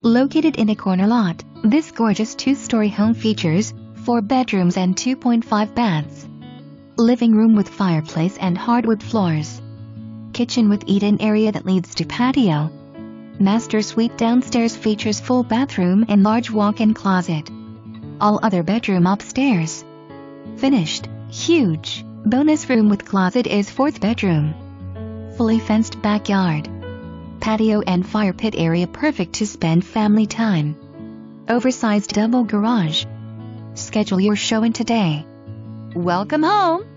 Located in a corner lot, this gorgeous 2-story home features 4 bedrooms and 2.5 baths. Living room with fireplace and hardwood floors. Kitchen with eat-in area that leads to patio. Master suite downstairs features full bathroom and large walk-in closet. All other bedroom upstairs. Finished, huge, bonus room with closet is 4th bedroom. Fully fenced backyard. Patio and fire pit area perfect to spend family time. Oversized double garage. Schedule your showing today. Welcome home!